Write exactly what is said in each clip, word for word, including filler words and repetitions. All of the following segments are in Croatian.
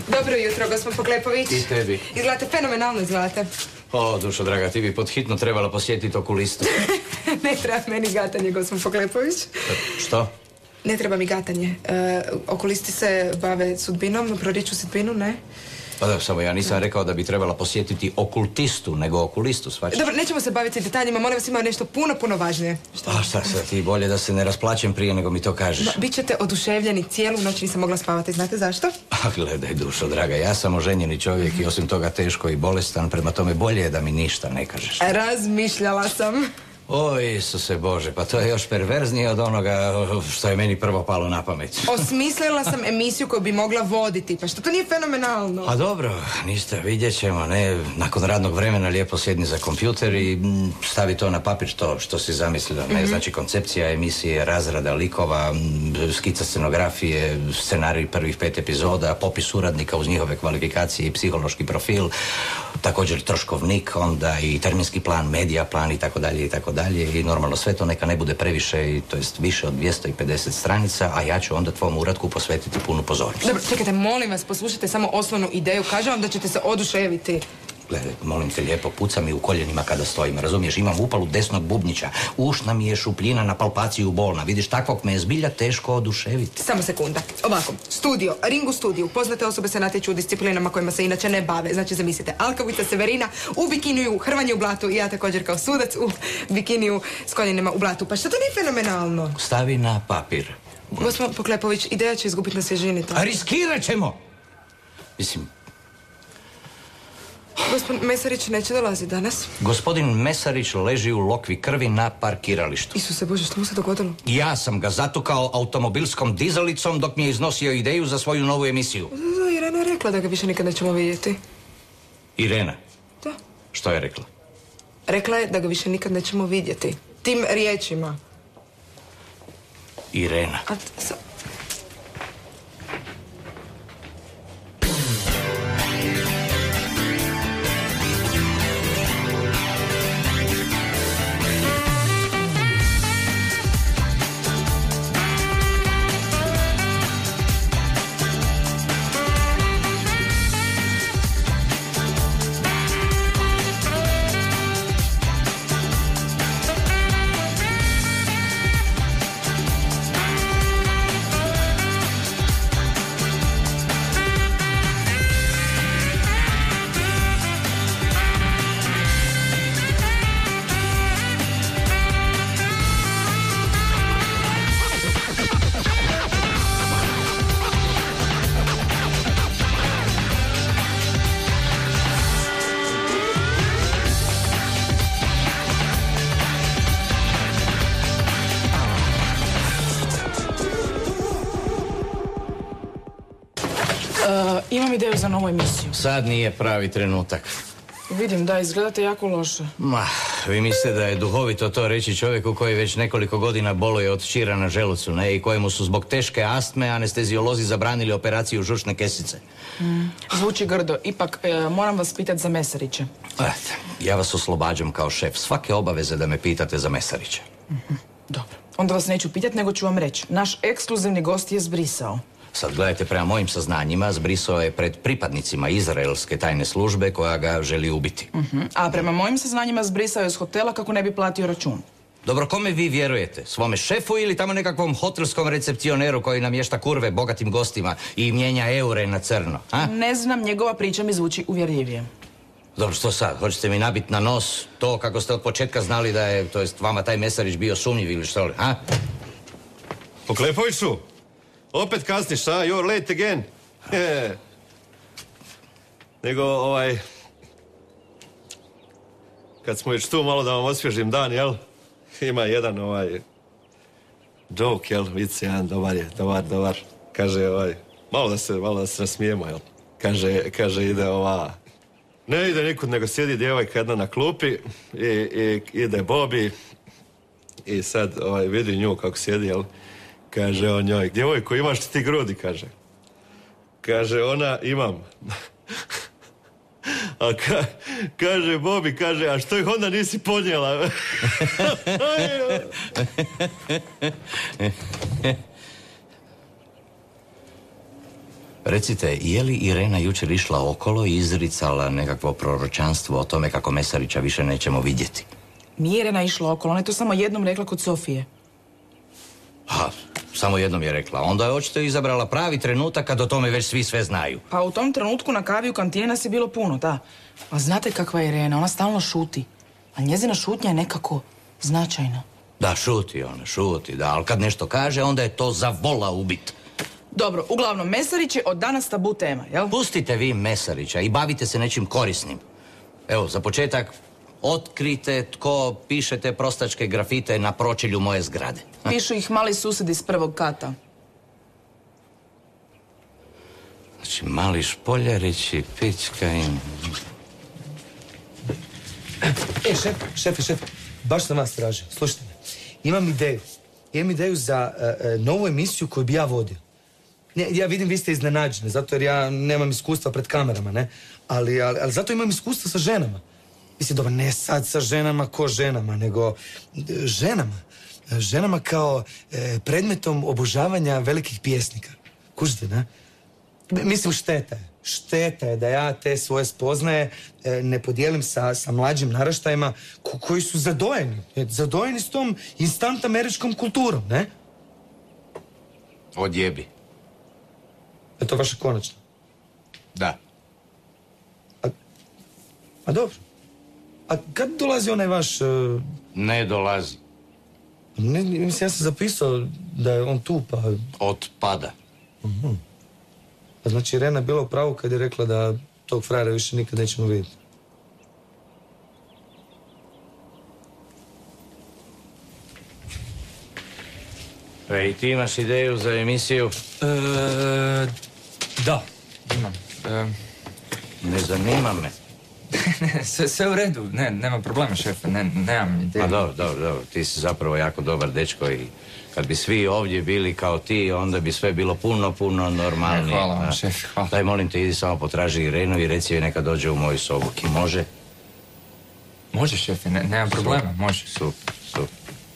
Dobro jutro, gospod Poklepović. I tebi. Izgledate fenomenalno, izgledate. O, dušo draga, ti bi podhitno trebala posjetiti okulistu. Ne treba meni gatanje, gospod Poklepović. Što? Ne treba mi gatanje. E, okulisti se bave sudbinom, proriču sudbinu, ne? Pa da, samo ja nisam rekao da bi trebala posjetiti okultistu, nego okulistu, svačaš. Dobro, nećemo se baviti detaljima, molim vas, ima nešto puno, puno važnije. A šta sad, ti bolje da se ne rasplačem prije nego mi to kažeš. Ma, bit ćete oduševljeni, cijelu noć nisam mogla spavati, znate zašto? A gledaj, dušo draga, ja sam oženjeni čovjek i osim toga teško i bolestan, prema tome bolje je da mi ništa ne kažeš. Razmišljala sam. O, Isuse Bože, pa to je još perverznije od onoga što je meni prvo palo na pamet. Osmislila sam emisiju koju bi mogla voditi, pa što to nije fenomenalno? A dobro, ništa, vidjet ćemo, ne, nakon radnog vremena lijepo sjedni za kompjuter i m, stavi to na papir to što si zamislila, ne, mm-hmm. Znači koncepcija emisije, razrada likova, m, skica scenografije, scenarij prvih pet epizoda, popis suradnika uz njihove kvalifikacije i psihološki profil, također troškovnik, onda i terminski plan, medija plan i tako dalje i tako dalje i normalno sve to neka ne bude previše, to jest više od dvjesto pedeset stranica, a ja ću onda tvom uratku posvetiti punu pozornost. Dobro, čekajte, molim vas, poslušajte samo osnovnu ideju, kažem vam da ćete se oduševiti. Gledaj, molim te lijepo, puca mi u koljenima kada stojim, razumiješ, imam upalu desnog bubnjića, ušna mi je šupljina, na palpaciju bolna, vidiš, takvog me je zbilja teško oduševiti. Samo sekunda. Ovako, studio, Ringu studiju, poznate osobe se natječu u disciplinama kojima se inače ne bave, znači zamislite, Alkavica Severina u bikiniju, hrvanje u blatu i ja također kao sudac u bikiniju s koljenima u blatu, pa što to nije fenomenalno? Stavi na papir. Gospodin Poklepović, ideja će izgubiti na svježini to. A riskirat ćemo! Mislim... Gospodin Mesarić neće dolaziti danas. Gospodin Mesarić leži u lokvi krvi na parkiralištu. Isuse Bože, što mu se dogodilo? Ja sam ga zatukao automobilskom dizalicom dok mi je iznosio ideju za svoju novu emisiju. Da, Irena je rekla da ga više nikad nećemo vidjeti. Irena? Da. Što je rekla? Rekla je da ga više nikad nećemo vidjeti. Tim riječima. Irena. A, sa... Imam ideju za novu emisiju. Sad nije pravi trenutak. Vidim da izgledate jako loše. Ma, vi mislite da je duhovito to reći čovjeku koji već nekoliko godina boluje od čira na želucu, ne? I kojemu su zbog teške astme anesteziolozi zabranili operaciju žučne kesice. Mm, zvuči grdo. Ipak, e, moram vas pitati za Mesarića. Eto, ja vas oslobađam kao šef svake obaveze da me pitate za Mesarića. Mm-hmm. Dobro. Onda vas neću pitati, nego ću vam reći. Naš ekskluzivni gost je zbrisao. Sad gledajte, prema mojim saznanjima, zbrisao je pred pripadnicima izraelske tajne službe koja ga želi ubiti. Uh-huh. A prema mojim saznanjima zbrisao je iz hotela kako ne bi platio račun. Dobro, kome vi vjerujete? Svome šefu ili tamo nekakvom hotelskom recepcioneru koji namješta kurve bogatim gostima i mijenja eure na crno? A? Ne znam, njegova priča mi zvuči uvjerljivije. Dobro, što sad? Hoćete mi nabiti na nos to kako ste od početka znali da je, to jest vama taj Mesarić bio sumnjiv ili što li? A? Poklepoviću! Opet kasniš, a? You're late again. Yeah. Nego, ovaj... Kad smo već tu, malo da vam osvježim dan, jel? Ima jedan, ovaj... joke, jel? Vic jedan, dobar je, dobar, dobar. Kaže, ovaj... Malo da se, malo da se nasmijemo, jel? Kaže, kaže, ide ova... Ne ide nikud, nego sjedi djevojka jedna na klupi i, i ide Bobby i sad, ovaj, vidi nju kako sjedi, jel? Kaže on njoj, djevojko, imaš ti grudi, kaže. Kaže ona, imam. A ka, kaže Bobby, kaže, a što ih onda nisi podnijela? Recite, je li Irena jučer išla okolo i izricala nekakvo proročanstvo o tome kako Mesarića više nećemo vidjeti? Nije Irena išla okolo, ona je to samo jednom rekla kod Sofije. Ha, samo jednom je rekla. Onda je očito izabrala pravi trenutak kad o tome već svi sve znaju. Pa u tom trenutku na kavi u kantini nas je bilo puno, da. A znate kakva je Irena, ona stalno šuti. A njezina šutnja je nekako značajna. Da, šuti ona, šuti, da, ali kad nešto kaže, onda je to za vola ubit. Dobro, uglavnom, Mesarić je od danas tabu tema, jel? Pustite vi Mesarića i bavite se nečim korisnim. Evo, za početak, otkrite tko piše te prostačke grafite na pročelju moje zgrade. Pišu ih mali susjedi iz prvog kata. Znači, mali Špoljarić i pička im... E, šef, šefe, šefe, baš sam vas tražio. Slušajte me, imam ideju. Imam ideju za uh, novu emisiju koju bi ja vodio. Ne, ja vidim, vi ste iznenađeni, zato jer ja nemam iskustva pred kamerama, ne? Ali, ali, ali zato imam iskustva sa ženama. Mislim, dobro, ne sad sa ženama ko ženama, nego uh, ženama. Ženama kao uh, predmetom obožavanja velikih pjesnika. Kužite, ne? Mislim, šteta je. Šteta je da ja te svoje spoznaje e, ne podijelim sa, sa mlađim naraštajima ko, koji su zadojeni. E, zadojeni s tom instant američkom kulturom, ne? Odjebi. Je to vaše konačno? Da. A, a dobro. A kad dolazi onaj vaš... E... Ne dolazi. Ne, mislim, ja sam zapisao da je on tu, pa... Otpada. Uh-huh. A znači, Irena je bila u pravu kad je rekla da tog frajera više nikad nećemo vidjeti. E, i ti imaš ideju za emisiju? E, da, imam. E... Ne zanima me. Ne, sve, sve u redu, ne, nema problema, šefe, ne, nemam ideju. A dobro, dobro, dobro, ti si zapravo jako dobar dečko i kad bi svi ovdje bili kao ti, onda bi sve bilo puno, puno normalnije. Ne, hvala vam, šefe, hvala. Daj, molim te, idi samo potraži Irenu i reci joj neka dođe u moju sobu. Ki može? Može, šefe, ne, nema problema, može. Super, super.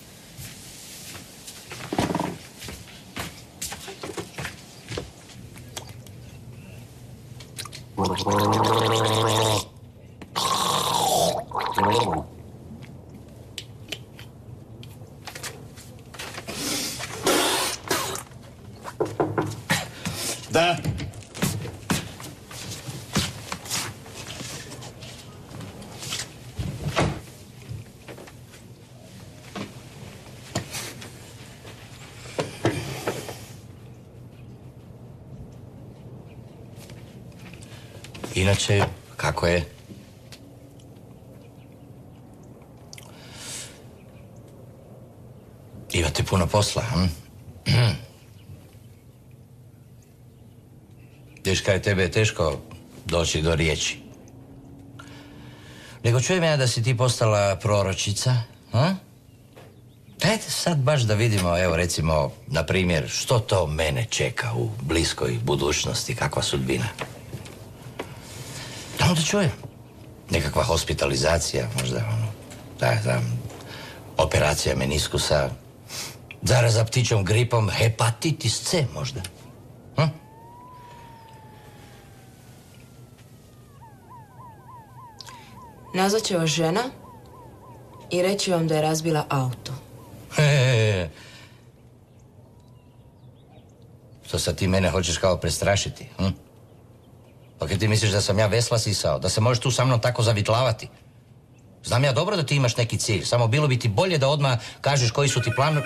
Da. Inače, kako je? Imate puno posla, hm? Viš kaj tebe je teško doći do riječi. Nego čujem ja da si ti postala proročica, hm? Dajte sad baš da vidimo, evo recimo, na primjer, što to mene čeka u bliskoj budućnosti, kakva sudbina. Damo da čujem. Nekakva hospitalizacija, možda, ono, da, da, operacija meniskusa, zaraza ptičjom gripom, hepatitis C, možda. Hm? Nazvat će vas žena i reći vam da je razbila auto. He, što sad ti mene hoćeš kao prestrašiti, hm? Pa kaj ti misliš da sam ja vesla sisao? Da se možeš tu sa mnom tako zavitlavati? Znam ja dobro da ti imaš neki cilj, samo bilo bi ti bolje da odmah kažeš koji su ti planovi.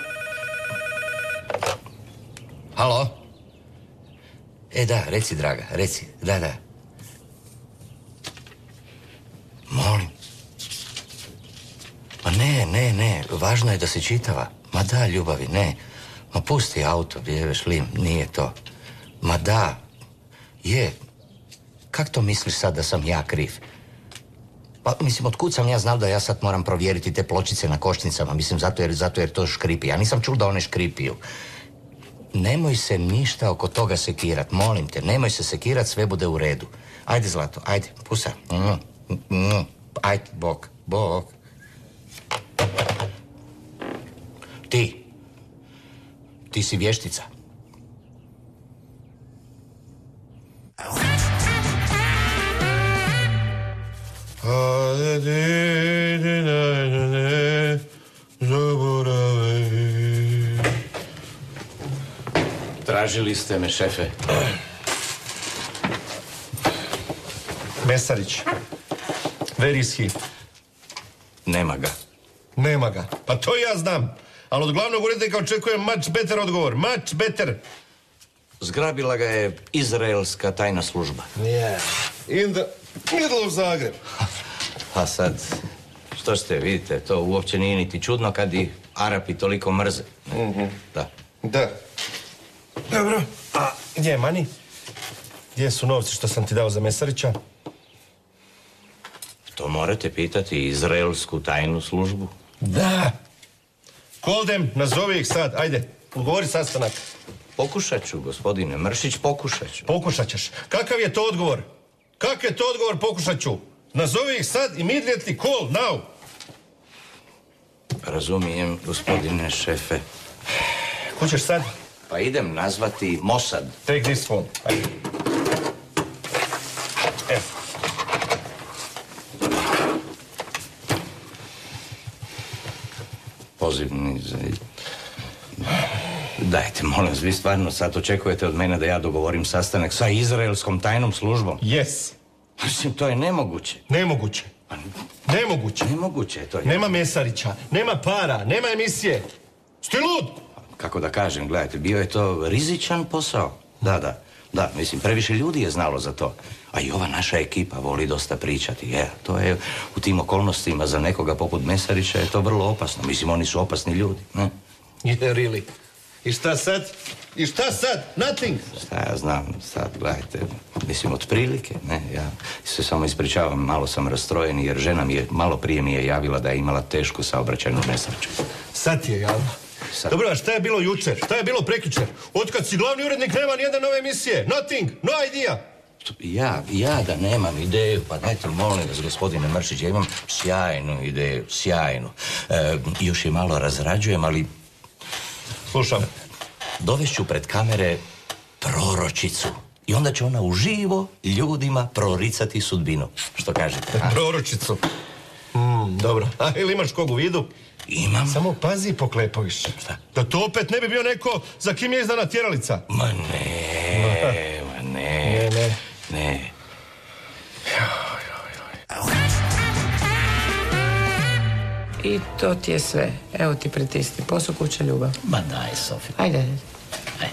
Halo? E da, reci draga, reci, da, da. Molim. Ma ne, ne, ne, važno je da se čitava. Ma da, ljubavi, ne. Ma pusti auto, bjeveš lim, nije to. Ma da, je. Kak to misliš sad da sam ja kriv? Pa, mislim, otkud sam ja znao da ja sad moram provjeriti te pločice na košnicama? Mislim, zato jer, zato jer to škripi. Ja nisam čuo da one škripiju. Nemoj se ništa oko toga sekirat, molim te. Nemoj se sekirat, sve bude u redu. Ajde, Zlato, ajde, pusa. Mm, mm, ajde, bok, bok. Ti. Ti si vještica. Tražili ste me, šefe. Mesarić. Where is he? Nema ga. Nema ga. Pa to ja znam. Ali od glavnog urednika očekujem much better odgovor. Much better. Zgrabila ga je izraelska tajna služba. Yeah. In the middle of Zagreb. A sad, što ste, vidite, to uopće nije niti čudno kad i Arapi toliko mrze. Mm-hmm. Da. Da. Dobro. A gdje je Mani? Gdje su novci što sam ti dao za Mesarića? To morate pitati izraelsku tajnu službu. Da. Call them, nazovi ih sad. Ajde, ugovori sastanak. Pokušat ću, gospodine Mršić, pokušat ću. Pokušat ćeš. Kakav je to odgovor? Kakav je to odgovor, pokušat ću? Nazovi ih sad, immediately, call, now. Razumijem, gospodine šefe. Ko ćeš sad? Pa idem nazvati Mossad. Take this phone. Ajde. Evo. Pozivni za... Dajte, molim vas, vi stvarno sad očekujete od mene da ja dogovorim sastanak sa izraelskom tajnom službom? Yes. Mislim, to je nemoguće. Nemoguće. Nemoguće. Nemoguće je to. Nema Mesarića, nema para, nema emisije. Sti lud? Kako da kažem, gledajte, bio je to rizičan posao. Da, da, da, mislim, previše ljudi je znalo za to. A i ova naša ekipa voli dosta pričati. Je, to je u tim okolnostima za nekoga poput Mesarića je to vrlo opasno. Mislim, oni su opasni ljudi, ne? Yeah, really. I šta sad? I šta sad? Nothing. Šta ja znam, sad, gledajte, mislim, otprilike, ne, ja se samo ispričavam, malo sam rastrojen jer žena mi je, malo prije mi je javila da je imala tešku saobraćajnu nesreću. Sad ti je javila. Sad. Dobro, a šta je bilo jučer? Šta je bilo prekjučer? Otkad si glavni urednik nema nijedne nove emisije. Nothing, no idea. Ja, ja da nemam ideju, pa dajte, molim vas, gospodine Mršić, ja imam sjajnu ideju, sjajnu. E, još je malo razrađujem, ali... Slušam. Dovešću pred kamere proročicu. I onda će ona uživo ljudima proricati sudbinu. Što kažete? A? Proročicu. Mm, dobro. A ili imaš kog u vidu? Imam. Samo pazi, Poklepović. Šta? Da to opet ne bi bio neko za kim je izdana tjeralica. Ma ne, ma ne. Ne, ne. Ne. I to ti je sve. Evo ti pritisni. Posao, kuća, ljubav. Ma daj, Sofi. Ajde, ajde. Aj.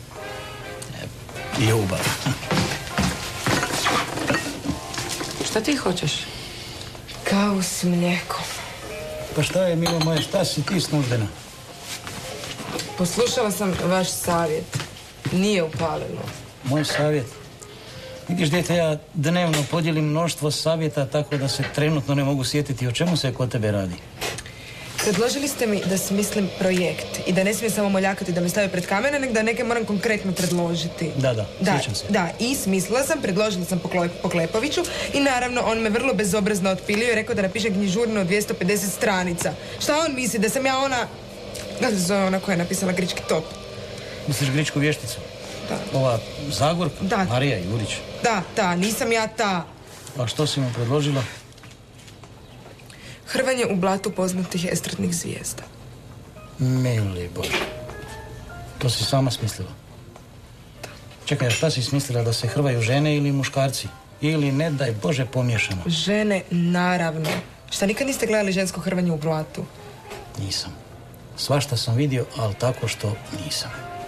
Ljubav. Šta ti hoćeš? Kavu s mlijekom. Pa šta je, milo moje, šta si ti snuždena? Poslušala sam vaš savjet. Nije upaleno. Moj savjet? Vidiš, djete, ja dnevno podijelim mnoštvo savjeta tako da se trenutno ne mogu sjetiti o čemu se kod tebe radi. Predložili ste mi da smislim projekt i da ne smijem samo moljakati da me stave pred kamere, nego da neke moram konkretno predložiti. Da, da, sjećam se. Da, i smislila sam, predložila sam Pokle- Poklepoviću i naravno on me vrlo bezobrazno otpilio i rekao da napišem knjižurnu od dvjesto pedeset stranica. Šta on misli, da sam ja ona... Kako se zove ona koja je napisala Grički top? Misliš Gričku vješticu? Da. Ova Zagorka? Da. Marija Jurić. Da, ta, nisam ja ta. A što si mu predložila? Hrvanje u blatu poznatih estradnih zvijezda. Mili Bože. To si sama smislila? Čekaj, a šta si smislila, da se hrvaju žene ili muškarci? Ili, ne daj Bože, pomiješano? Žene, naravno. Šta, nikad niste gledali žensko hrvanje u blatu? Nisam. Svašta sam vidio, ali tako što nisam.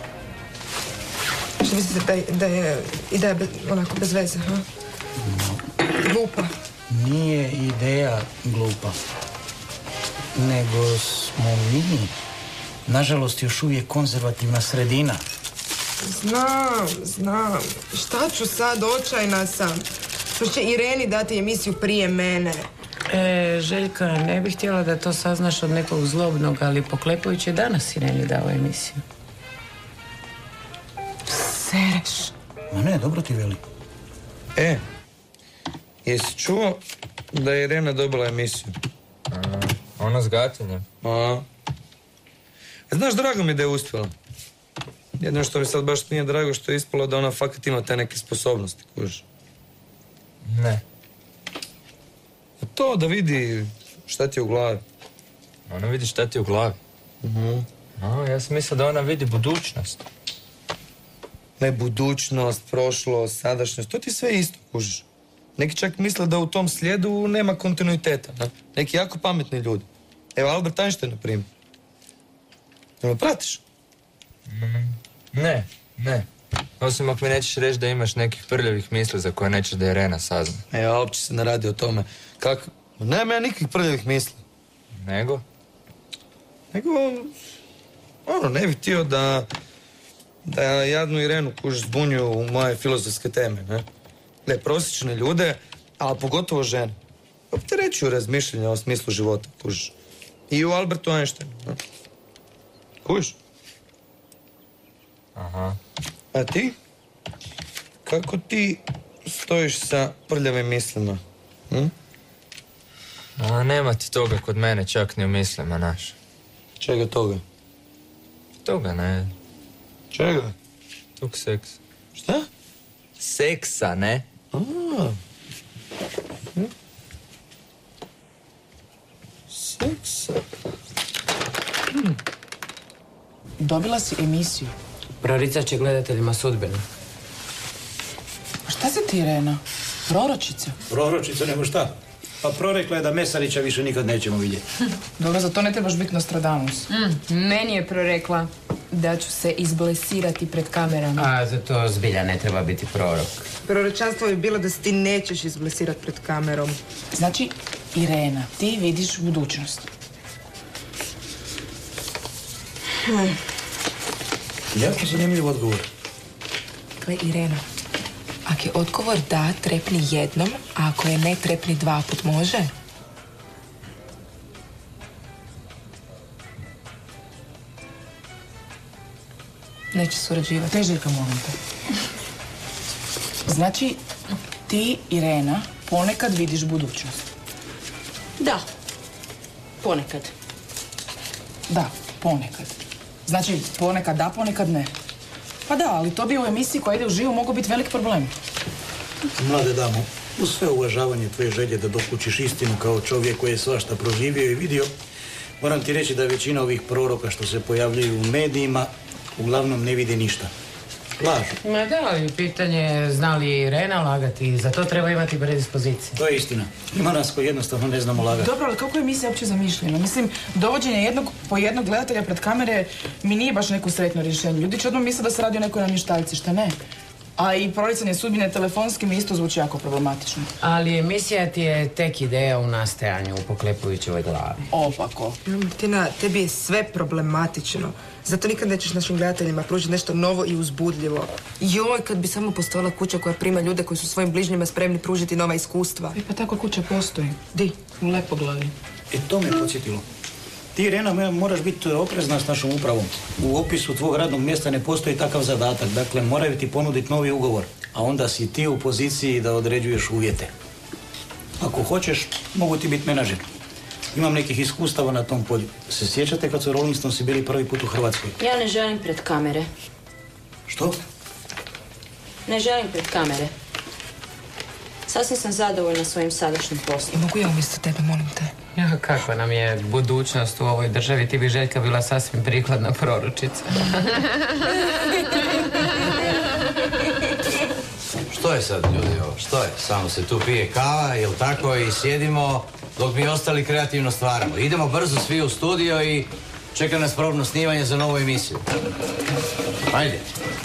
Što mislite da je, da je ideja be, onako bez veze, ha? Glupa. Nije ideja glupa. Nego smo mi, nažalost, još uvijek konzervativna sredina. Znam, znam. Šta ću sad, očajna sam. Što će Ireni dati emisiju prije mene. E, Željka, ne bih htjela da to saznaš od nekog zlobnog, ali Poklepović je danas Ireni dao emisiju. Sereš. Ma ne, dobro ti veli. E, jesi čuo da je Irena dobila emisiju? A, ona s gatinjem. A. Znaš, drago mi je da je uspjela. Jedno što mi sad baš nije drago što je ispalo da ona fakat ima te neke sposobnosti, kužiš. Ne. A to da vidi šta ti je u glavi. Ona vidi šta ti je u glavi. Uh-huh. A, ja sam mislio da ona vidi budućnost. Ne, budućnost, prošlost, sadašnjost, to ti sve isto, kužiš. Neki čak misle da u tom slijedu nema kontinuiteta, ne? Neki jako pametni ljudi. Evo, Albert Einstein, na primjer. Jel me pratiš? Ne, ne. Osim ako mi nećeš reći da imaš nekih prljavih misli za koje nećeš da Irena sazna. E, ja uopće se ne radi o tome. Kako? Nema ja nikakvih prljavih misli. Nego? Nego, ono, ne bih htio da, da jadnu Irenu kuž zbunju u moje filozofske teme, ne? Ne, prosječne ljude, a pogotovo žene. Opterećuju razmišljenja o smislu života, kuž. I u Albertu Einsteinu, ne? Kuž? Aha. A ti? Kako ti stojiš sa prljavim mislima? Hm? A nema ti toga kod mene čak ni u mislima, naš. Čega toga? Toga ne. Čega? Tog seksa. Šta? Seksa, ne? A. Hm? Seksa. Hm. Dobila si emisiju. Proricat će gledateljima sudbinu. A šta si ti, Irena? Proročica? Proročica nego šta? Pa prorekla je da Mesarića više nikad nećemo vidjeti. Dobro, za to ne trebaš biti Nostradamus. Mm, meni je prorekla da ću se izblesirati pred kamerama. A za to zbilja ne treba biti prorok. Proročanstvo bi bilo da se ti nećeš izblesirati pred kamerom. Znači, Irena, ti vidiš budućnost. Hmm. Jako zanimljiv odgovor. Gle, Irena, ako je odgovor da, trepni jednom, a ako je ne, trepni dva put, može? Neće surađivati. Teželjka, molim te. Znači, ti, Irena, ponekad vidiš budućnost. Da. Ponekad. Da, ponekad. Znači, ponekad da, ponekad ne. Pa da, ali to bi u emisiji koja ide u živo mogao biti velik problem. Mlade damo, uz sve uvažavanje tvoje želje da dokučiš istinu kao čovjek koji je svašta proživio i vidio, moram ti reći da većina ovih proroka što se pojavljaju u medijima uglavnom ne vidi ništa. Lažu. Ma da, ali pitanje je zna li Irena lagati, za to treba imati predispozicije. To je istina. Ima nas koji jednostavno ne znamo lagati. Dobro, ali kako je emisija uopće zamišljena? Mislim, dovođenje jednog po jednog gledatelja pred kamere mi nije baš neko sretno rješenje. Ljudi će odmah misle da se radi o nekoj namještaljci, šta ne? A i proricanje sudbine telefonskim isto zvuči jako problematično. Ali emisija ti je tek ideja u nastajanju u Poklepujućevoj glavi. Opako. Tina, tebi je sve problematično. Zato nikad nećeš našim gledateljima pružiti nešto novo i uzbudljivo. Joj, kad bi samo postojala kuća koja prima ljude koji su svojim bližnjima spremni pružiti nova iskustva. E pa takva kuća postoji. Di? U Lepoglavi. E to me podsjetilo. Ti, Irena, moraš biti oprezna s našom upravom. U opisu tvog radnog mjesta ne postoji takav zadatak. Dakle, moraju ti ponuditi novi ugovor. A onda si ti u poziciji da određuješ uvjete. Ako hoćeš, mogu ti biti menadžer. Imam nekih iskustava na tom polju. Se sjećate kad su Rolling Stonesi bili prvi put u Hrvatskoj? Ja ne želim pred kamere. Što? Ne želim pred kamere. Sasvim sam zadovoljna svojim sadašnjim poslom. Mogu ja umjesto tebe, molim te? Ja, kakva nam je budućnost u ovoj državi, ti bi Željka bila sasvim prikladna proročica. Što je sad, ljudi, ovo? Što je? Samo se tu pije kava, jel tako? I sjedimo dok mi ostali kreativno stvaramo. Idemo brzo svi u studio i čeka nas probno snimanje za novu emisiju. Ajde.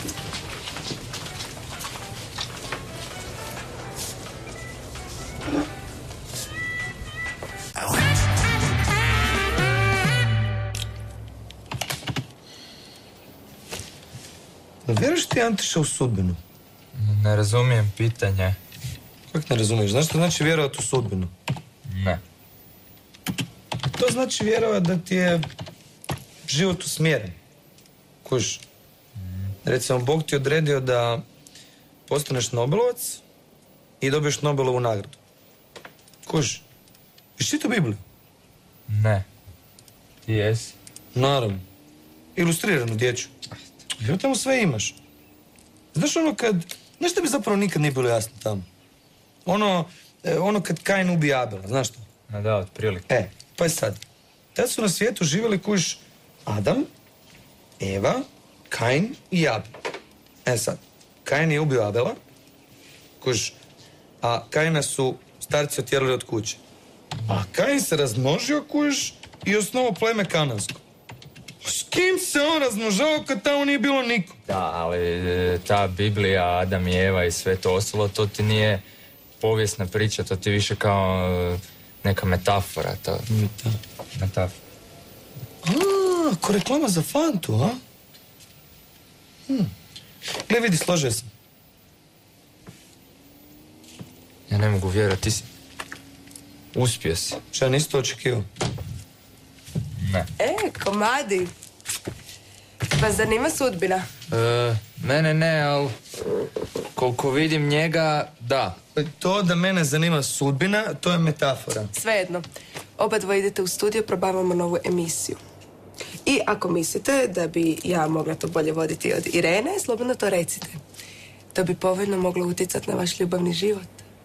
Vjeruješ ti, Antiša, u sudbinu? Ne razumijem pitanje. Kako ne razumiješ? Znaš što znači vjerovati u sudbinu? Ne. To znači vjerovati da ti je život usmjeren. Kuš, recimo, Bog ti odredio da postaneš Nobelovac i dobiješ Nobelovu nagradu. Kuš, jesi čitao Bibliju? Ne. Ti jesi? Naravno. Ilustriranu dječju. Jer tamo sve imaš. Znaš ono kad... Znaš što mi zapravo nikad nije bilo jasno tamo? Ono, ono kad Kain ubije Abela, znaš što? A da, otprilike. E, pa je sad. Tad su na svijetu živjeli kuš Adam, Eva, Kain i Abel. E sad, Kain je ubio Abela, kuž, a Kaina su starci otjerali od kuće. A Kain se razmnožio, kuž, i osnovao pleme kanansko. S kim se on razmnožao kad tamo nije bilo niko? Da, ali e, ta Biblija, Adam i Eva i sve to ostalo, to ti nije povijesna priča, to ti više kao e, neka metafora. To. Meta. Metafora. A, ko reklama za Fantu, a? Hm. Gle, vidi, složio sam. Ja ne mogu vjerovati, ti si... Uspio si. Šta, ja nisi to očekivao? Ne. E, komadi. Pa zanima sudbina? E, mene ne, ali koliko vidim njega, da. To da mene zanima sudbina, to je metafora. Svejedno. Oba dvoje idete u studio, probavamo novu emisiju. I ako mislite da bi ja mogla to bolje voditi od Irene, slobodno to recite. To bi povoljno moglo utjecati na vaš ljubavni život.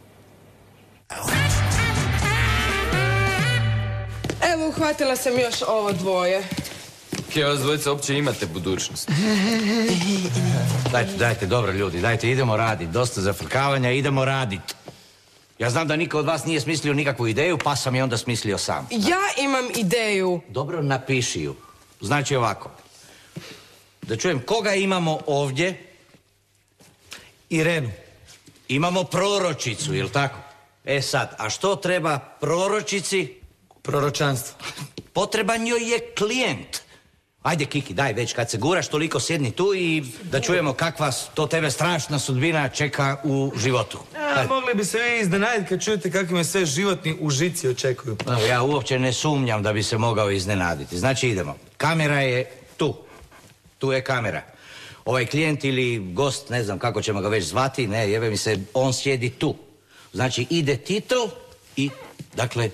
Evo, uhvatila sam još ovo dvoje. Kje vas dvojica uopće imate budućnost? Dajte, dajte, dobro ljudi, dajte, idemo radit. Dosta zafrkavanja, idemo radit. Ja znam da niko od vas nije smislio nikakvu ideju, pa sam je onda smislio sam. Ja imam ideju. Dobro, napiši ju. Znači ovako. Da čujem, koga imamo ovdje? Irenu. Imamo proročicu, jel tako? E sad, a što treba proročici? Proročanstvo. Potreban joj je klijent. Ajde, Kiki, daj već, kad se guraš, toliko sjedni tu i da čujemo kakva to tebe strašna sudbina čeka u životu. A, mogli bi se vi iznenaditi kad čujete kakvi me sve životni užici očekuju. Evo, ja uopće ne sumnjam da bi se mogao iznenaditi. Znači, idemo. Kamera je tu. Tu je kamera. Ovaj klijent ili gost, ne znam kako ćemo ga već zvati, ne, jebe mi se, on sjedi tu. Znači, ide titl i, dakle...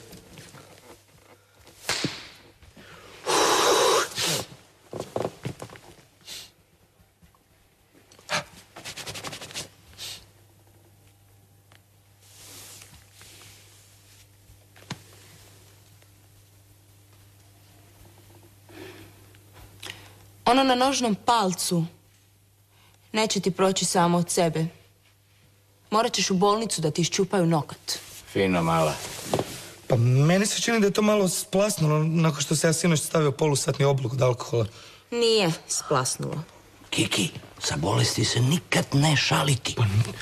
Ono na nožnom palcu neće ti proći samo od sebe. Morat ćeš u bolnicu da ti iščupaju nokat. Fino, mala. Pa meni se čini da je to malo splasnulo nakon što se ja sinoć stavio polusatni obluk od alkohola. Nije splasnulo. Kiki, sa bolesti se nikad ne šaliti.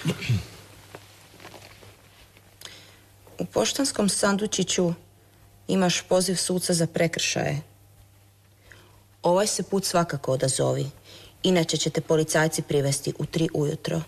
U poštanskom sandučiću imaš poziv suca za prekršaje. Ovaj se put svakako odazovi. Inače će te policajci privesti u tri ujutro.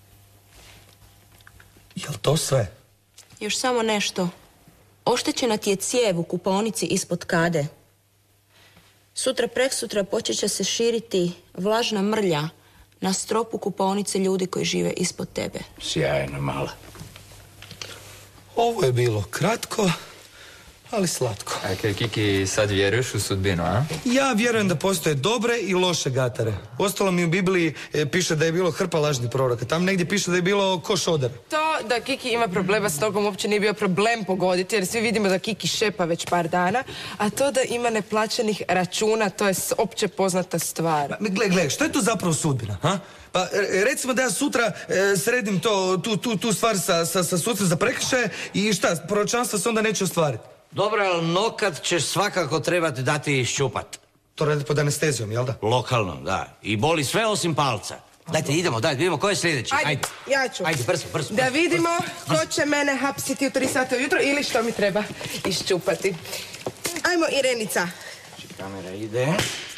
Jel to sve? Još samo nešto. Oštećena ti je cijev u kupaonici ispod kade. Sutra preksutra počet će se širiti vlažna mrlja na stropu kupaonice ljudi koji žive ispod tebe. Sjajno, mala. Ovo je bilo kratko, ali slatko. A kaj, Kiki, sad vjeruješ u sudbinu, a? Ja vjerujem da postoje dobre i loše gatare. Ostalo mi u Bibliji e, piše da je bilo hrpa lažnih proroka. Tam negdje piše da je bilo koš odar. To da Kiki ima problema s nogom uopće nije bio problem pogoditi, jer svi vidimo da Kiki šepa već par dana, a to da ima neplaćenih računa, to je opće poznata stvar. Gle, gle, što je to zapravo sudbina, ha? Pa e, recimo da ja sutra e, sredim to, tu, tu, tu stvar sa, sa, sa sucem za prekršaje i šta, proročanstvo se onda neće ostvariti. Dobro, ali nokat ćeš svakako trebati dati iščupat. To radi pod anestezijom, jel da? Lokalno, da. I boli sve osim palca. Dajte, idemo, dajte, vidimo ko je sljedeći. Ajde, Ajde, ja ću. Ajde, brzo, brzo. Da vidimo ko će mene hapsiti u tri sata ujutro ili što mi treba iščupati. Ajmo, Irenica. Kamera ide.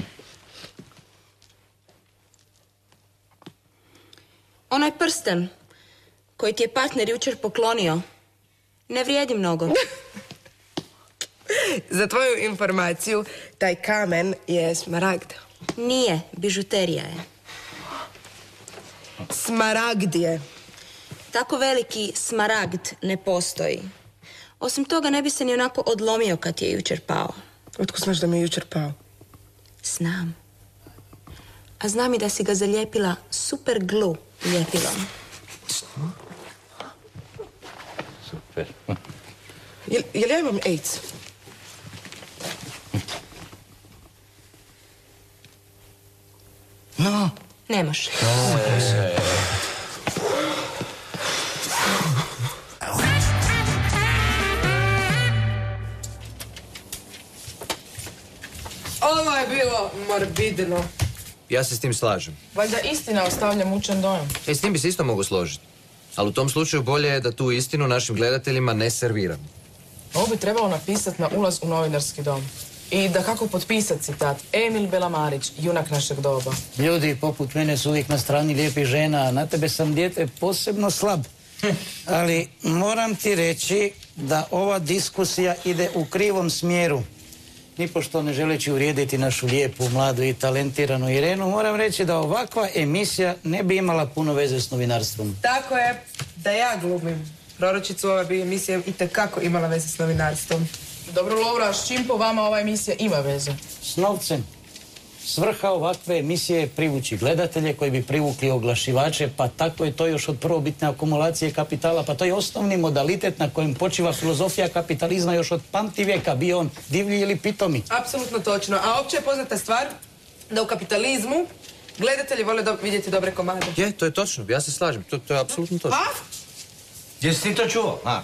Onaj prsten koji ti je partner jučer poklonio ne vrijedi mnogo. Za tvoju informaciju, taj kamen je smaragd. Nije, bižuterija je. Smaragd je. Tako veliki smaragd ne postoji. Osim toga, ne bi se ni onako odlomio kad je jučer pao. Otko znaš da mi je jučer pao? Znam. A znam i da si ga zalijepila super glu ljepilom. Super. Jel, jel ja imam AIDS? No, Nemaš. Ovo je bilo morbidno. Ja se s tim slažem. Valjda istina ostavlja mučan dojam. E, s tim bi se isto mogu složiti. Ali u tom slučaju bolje je da tu istinu našim gledateljima ne serviramo. Ovo bi trebalo napisati na ulaz u novinarski dom. I da kako potpisati citat. Emil Belamarić, junak našeg doba. Ljudi poput mene su uvijek na strani lijepih žena, a na tebe sam, dijete, posebno slab. Ali moram ti reći da ova diskusija ide u krivom smjeru. Nipošto ne želeći uvrijediti našu lijepu, mladu i talentiranu Irenu, moram reći da ovakva emisija ne bi imala puno veze s novinarstvom. Tako je, da ja glumim proročicu, ova bi emisija itekako imala veze s novinarstvom. Dobro, Lovra, s čim po vama ova emisija ima veze? S novcem. Svrha ovakve emisije je privući gledatelje koji bi privukli oglašivače, pa tako je to još od prvobitne akumulacije kapitala, pa to je osnovni modalitet na kojem počiva filozofija kapitalizma još od pamtivijeka, bio on divlji ili pitomi. Apsolutno točno. A opće je poznata stvar da u kapitalizmu gledatelji vole do- vidjeti dobre komade. Je, to je točno, ja se slažem, to, to je apsolutno točno. Pa? Jesi ti to čuo? A?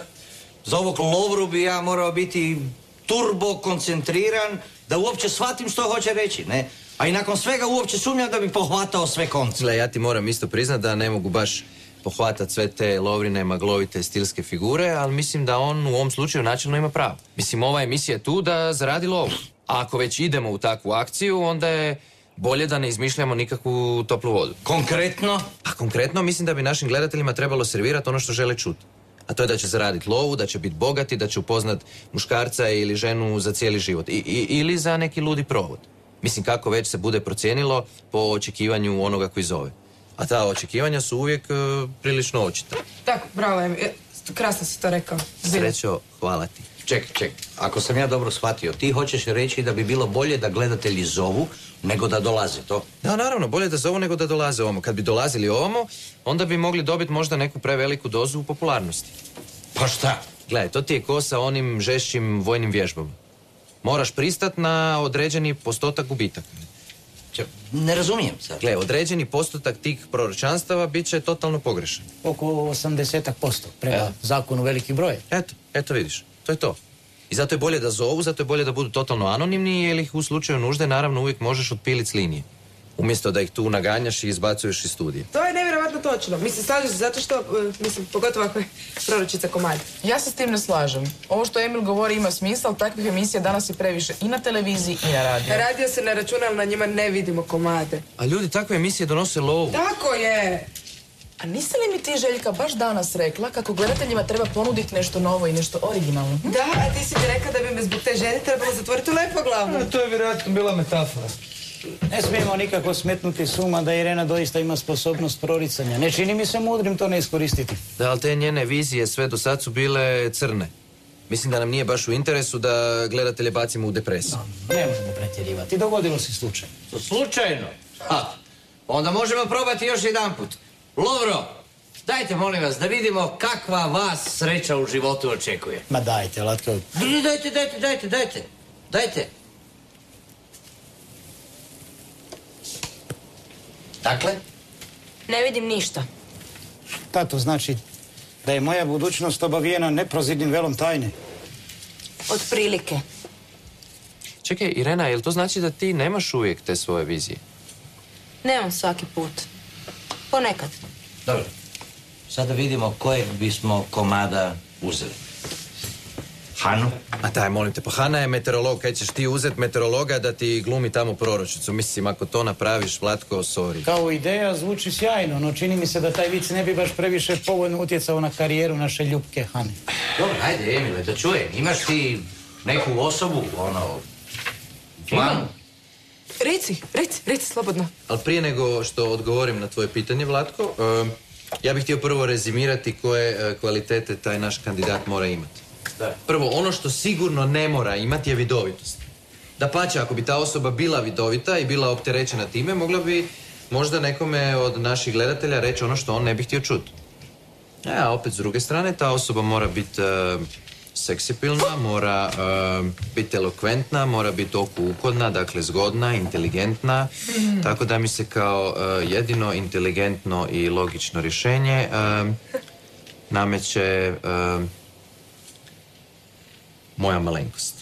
Za ovog Lovru bi ja morao biti turbo koncentriran da uopće shvatim što hoće reći, ne? A i nakon svega uopće sumnjam da bi pohvatao sve konce. Gle, ja ti moram isto priznat da ne mogu baš pohvatat sve te Lovrine maglovite stilske figure, ali mislim da on u ovom slučaju načelno ima pravo. Mislim, ova emisija je tu da zaradi lovu. A ako već idemo u takvu akciju, onda je bolje da ne izmišljamo nikakvu toplu vodu. Konkretno? A konkretno mislim da bi našim gledateljima trebalo servirati ono što žele čuti. A to je da će zaraditi lovu, da će biti bogati, da će upoznat muškarca ili ženu za cijeli život. I, i, ili za neki ludi provod. Mislim, kako već se bude procijenilo po očekivanju onoga koji zove. A ta očekivanja su uvijek e, prilično očita. Tako, bravo, Emi. E, Krasno si to rekao. Zbilja. Srećo, hvala ti. Ček, ček, ako sam ja dobro shvatio, ti hoćeš reći da bi bilo bolje da gledatelji zovu nego da dolaze, to? Da, naravno, bolje da zovu nego da dolaze ovamo. Kad bi dolazili ovamo, onda bi mogli dobiti možda neku preveliku dozu popularnosti. Pa šta? Gledaj, to ti je ko sa onim žešćim vojnim vježbama. Moraš pristat na određeni postotak gubitaka. Če, ne razumijem sad. Gle, određeni postotak tih proročanstava bit će totalno pogrešan. Oko osamdeset posto prema Evo. zakonu velikih broja. Eto, eto vidiš, to je to. I zato je bolje da zovu, zato je bolje da budu totalno anonimni, jer ih u slučaju nužde naravno uvijek možeš otpilit s linije. Umjesto da ih tu naganjaš i izbacuješ iz studija. To je nevjerojatno točno. Mislim, slažeš se zato što, e, mislim, pogotovo ako je proročica komad. Ja se s tim ne slažem. Ovo što Emil govori ima smisla, ali takvih emisija danas je previše i na televiziji i na radiju. Radio se ne računa, ali na njima ne vidimo komade. A ljudi, takve emisije donose lovu. Tako je! A nisi li mi ti, Željka, baš danas rekla kako gledateljima treba ponuditi nešto novo i nešto originalno? Hm? Da, a ti si mi rekao da bi me zbog te žene trebalo zatvoriti u Lepoglavu. A, to je vjerojatno bila metafora. Ne smijemo nikako smetnuti suma da Irena doista ima sposobnost proricanja. Ne čini mi se mudrim to ne iskoristiti. Da, ali te njene vizije sve do sad su bile crne. Mislim da nam nije baš u interesu da gledatelje bacimo u depresiju. Ne možemo pretjerivati. Dogodilo se slučaj. Slučajno? Ha, onda možemo probati još jedan put. Lovro, dajte molim vas da vidimo kakva vas sreća u životu očekuje. Ma dajte, Latko. Dajte, dajte, dajte, dajte, dajte. Dakle? Ne vidim ništa. Ta to znači da je moja budućnost obavijena neprozirnim velom tajne. Otprilike. Čekaj, Irena, jel to znači da ti nemaš uvijek te svoje vizije? Nemam svaki put. Ponekad. Dobro. Sada vidimo kojeg bismo komada uzeli. Hanu? A daj, molim te, pa Hana je meteorolog, kaj ćeš ti uzet meteorologa da ti glumi tamo proročicu? Mislim, ako to napraviš, Vlatko, sorry. Kao ideja zvuči sjajno, no čini mi se da taj vic ne bi baš previše povoljno utjecao na karijeru naše ljubke Hane. Dobro, ajde, Emile, da čujem. Imaš ti neku osobu, ono... Manu? Reci, reci, reci slobodno. Ali prije nego što odgovorim na tvoje pitanje, Vlatko, em, ja bih htio prvo rezimirati koje e, kvalitete taj naš kandidat mora imati. Da. Prvo, ono što sigurno ne mora imati je vidovitost. Dapače, ako bi ta osoba bila vidovita i bila opterećena time, mogla bi možda nekome od naših gledatelja reći ono što on ne bi htio čuti. A opet, s druge strane, ta osoba mora biti e, seksipilna, mora uh, biti elokventna, mora biti oku ugodna, dakle zgodna, inteligentna, mm. tako da mi se kao uh, jedino inteligentno i logično rješenje uh, nameće uh, moja malenkost.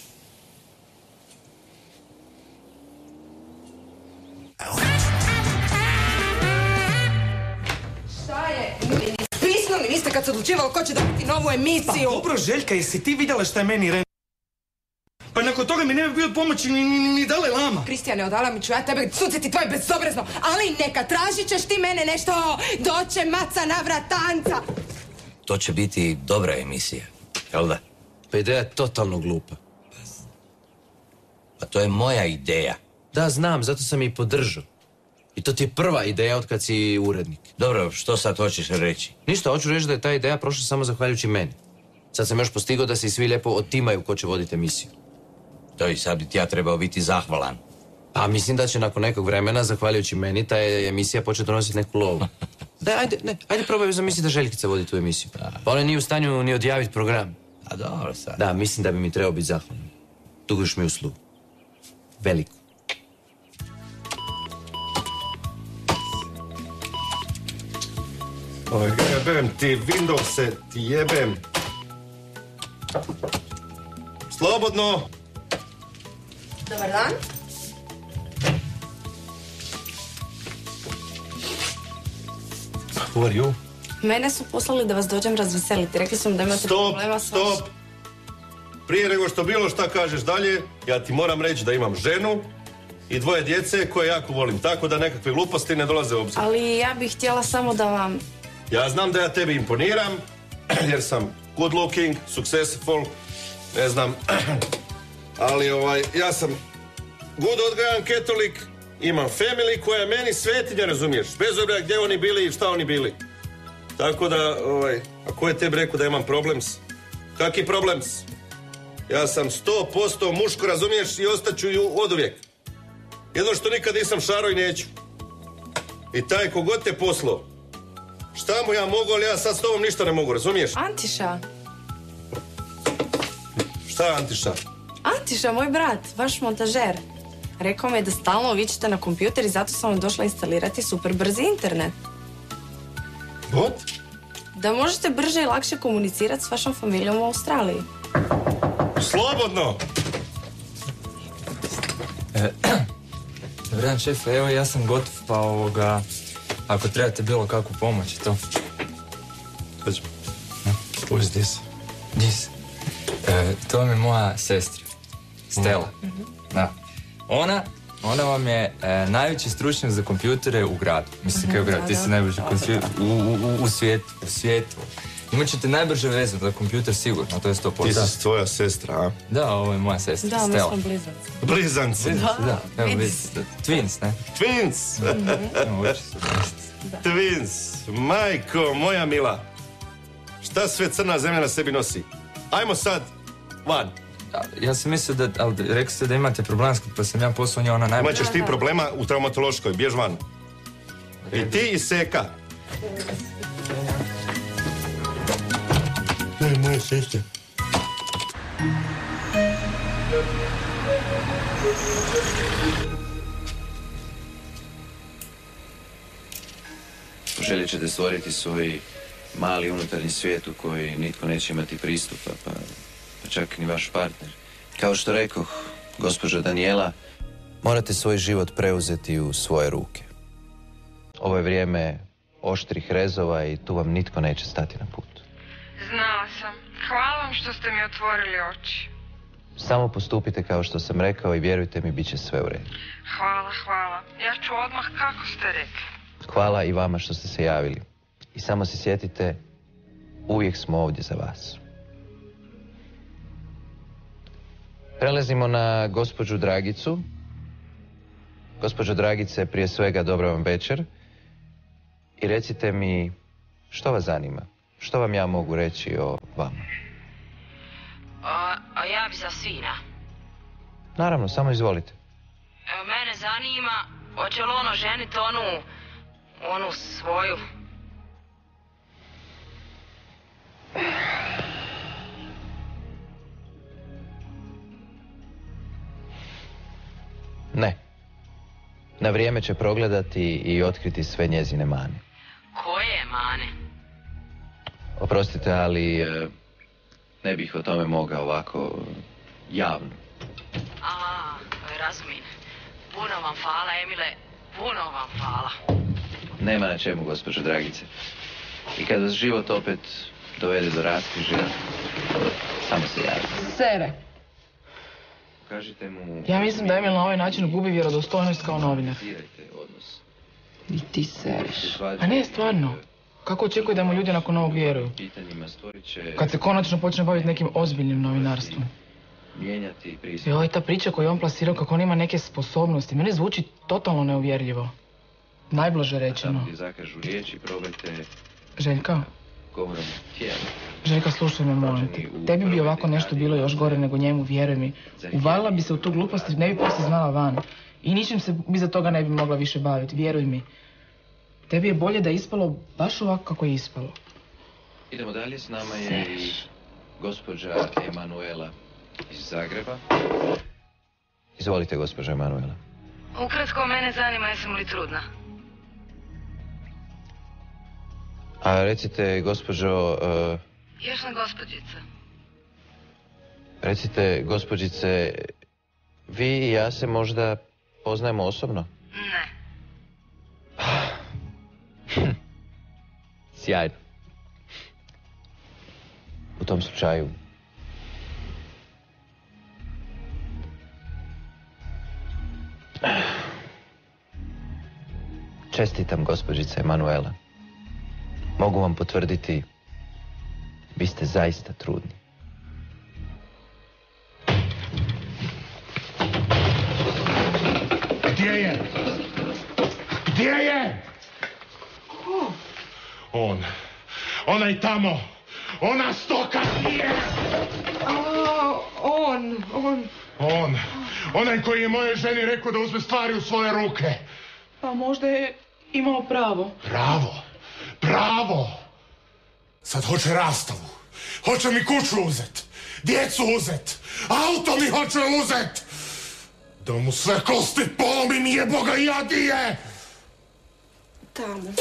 Šta je? Pisnuli niste kad se odlučivalo ko će dobiti novu emisiju. Pa dobro, Željka, jesi ti vidjela šta je meni re... Pa nakon toga mi ne bi bio pomoći ni, ni, ni Dalaj Lama. Kristijane, odala mi ću ja tebe suciti tvoj bezobrazno, ali neka tražit ćeš ti mene nešto, doće maca na vratanca. To će biti dobra emisija, jel da? Pa ideja je totalno glupa. Pa to je moja ideja. Da, znam, zato sam i podržao. I to ti je prva ideja od kad si urednik. Dobro, što sad hoćeš reći? Ništa, hoću reći da je ta ideja prošla samo zahvaljujući meni. Sad sam još postigao da se i svi lijepo otimaju ko će voditi emisiju. To i sad bi ti ja trebao biti zahvalan. Pa mislim da će nakon nekog vremena, zahvaljujući meni, ta emisija početi donositi neku lovu. Da, ajde, ne, ajde probaj zamisliti da Željkica vodi tu emisiju. Pa ona nije u stanju ni odjaviti program. A dobro sad. Da, mislim da bi mi trebao biti zahvalan. Duguš mi uslugu. Veliku. Oj, jebem ti, Windowse, ti jebem. Slobodno. Dobar dan. Who are you? Mene su poslali da vas dođem razveseliti. Rekli su mi da imate Stop, problema s stop. Prije nego što bilo šta kažeš dalje, ja ti moram reći da imam ženu i dvoje djece koje jako volim. Tako da nekakve gluposti ne dolaze u obzir. Ali ja bih htjela samo da vam... Ja znam da ja tebi imponiram, jer sam good looking, successful, ne znam, ali ovaj, ja sam good odgajan katolik, imam family koja je meni svetinja, razumiješ, bez obzira gdje oni bili i šta oni bili. Tako da, ovaj, a ko je tebi rekao da imam problems? Kaki problems? Ja sam sto posto muško, razumiješ, i ostaću ju oduvijek. Jedno što nikad nisam šaro i neću. I taj kogod te poslao, šta mu ja mogu, ali ja sad s tobom ništa ne mogu, razumiješ? Antiša. Šta je Antiša? Antiša, moj brat, vaš montažer. Rekao mi je da stalno vičete na kompjuter i zato sam vam došla instalirati super brzi internet. What? Da možete brže i lakše komunicirati s vašom familijom u Australiji. Slobodno! Dobar dan, šef, evo ja sam gotov, pa ovoga... Ako trebate bilo kakvu pomoć, to... Dođi. Who is this? This? E, to vam je moja sestra, Stella. Mm-hmm. Da. Ona, ona vam je e, najveći stručnjak za kompjutere u gradu. Mislim, mm-hmm, kako grad, ti si najbrži u, u, u svijetu, u svijetu. Imat ćete najbrže veze za kompjuter sigurno, to je sto posto. Ti si tvoja sestra, a? Da, ovo je moja sestra, da, Stella. Da, mi smo blizanci. Blizanci? Da, da, evo vidite. Twins, ne? Twins! Evo, oči su Twins! Majko, moja mila! Šta sve crna zemlja na sebi nosi? Ajmo sad, van! Ja sam mislio da, ali rekli ste da imate problemskog, pa sam ja poslao nje ona najbolja. Imaćeš ti problema u traumatološkoj, bjež van. I ti i Seka. Ne, moje sestre. Želit ćete stvoriti svoj mali unutarnji svijet u koji nitko neće imati pristupa, pa, pa čak ni vaš partner. Kao što rekoh, gospođo Daniela, morate svoj život preuzeti u svoje ruke. Ovo je vrijeme oštrih rezova i tu vam nitko neće stati na put. Znala sam. Hvala vam što ste mi otvorili oči. Samo postupite kao što sam rekao i vjerujte mi, bit će sve u redu. Hvala, hvala. Ja ću odmah kako ste rekli. Hvala i vama što ste se javili. I samo se sjetite, uvijek smo ovdje za vas. Prelazimo na gospođu Dragicu. Gospođo Dragice, prije svega dobra vam večer. I recite mi, što vas zanima? Što vam ja mogu reći o vama? A, a ja bi za sina. Naravno, samo izvolite. Evo, mene zanima, hoće li ono ženiti onu, onu svoju? na vrijeme će progledati i otkriti sve njezine mane. Koje mane? Oprostite, ali e, ne bih o tome mogao ovako javno. A, razumijem. Puno vam hvala, Emile. Puno vam hvala. Nema na čemu, gospođo Dragice. I kad vas život opet dovede do raskrižja, samo se javite. Sere. Kažite mu... Ja mislim da Emil na ovaj način gubi vjerodostojnost kao novinar. I ti sereš. A ne, stvarno. Kako očekuje da mu ljudi nakon ovog vjeruju? Kad se konačno počne baviti nekim ozbiljnim novinarstvom. Mijenjati pristup. I ovaj ta priča koju je on plasirao kako on ima neke sposobnosti, mene zvuči totalno neuvjerljivo. Najblaže rečeno. Gdje zakažu riječi, probajte Željka? govorom tijela. Željka, slušaj me, molim te. Tebi bi ovako nešto bilo još gore nego njemu, vjeruj mi. Uvalila bi se u tu glupost i ne bi poslije znala van. I ničim se iza toga ne bi mogla više baviti, vjeruj mi. Tebi je bolje da je ispalo baš ovako kako je ispalo. Idemo dalje, s nama je i gospođa Emanuela iz Zagreba. Izvolite, gospođa Emanuela. Ukratko, mene zanima jesam li trudna. A recite, gospođo... Uh, Još na gospođica. recite, gospođice, vi i ja se možda poznajemo osobno? Ne. Sjajno. U tom slučaju... Čestitam, gospođice Emanuela. Mogu vam potvrditi, vi ste zaista trudni. Gdje je? Gdje je? On. Onaj tamo. Ona stoka nije. A, on, on. On. Onaj koji je mojoj ženi rekao da uzme stvari u svoje ruke. Pa možda je imao pravo. Pravo. Pravo. Sad hoće rastavu. Hoće mi kuću uzet. Djecu uzet. Auto mi hoće uzet. Da mu sve kosti polomim, jeboga jadije. Tamo.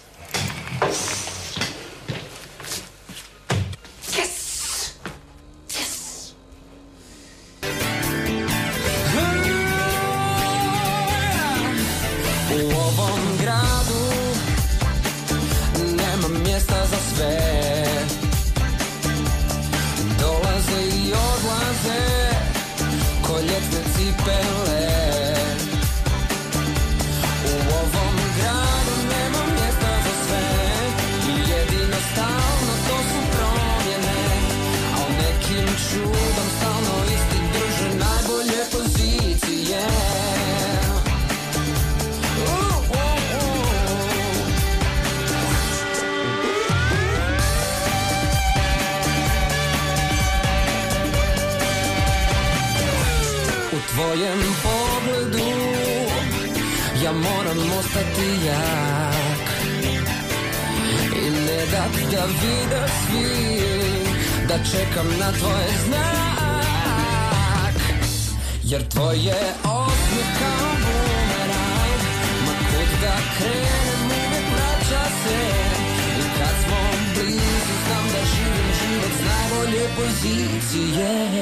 U ovom gradu nema mjesta za sve. Dolaze i odlaze ko ljetne cipele. U ovom gradu nema mjesta za sve. Jedino stalno to su promjene, a u nekim čudom stalno isti drže najbolje pozicije. U tvojem pogledu ja moram ostati jak i ne dat da vide svi da čekam na tvoj znak, jer tvoje osmijeh kao bumerang, ma kud da krenem uvijek vraća se. I kad smo blizu znam da živim život s najbolje pozicije.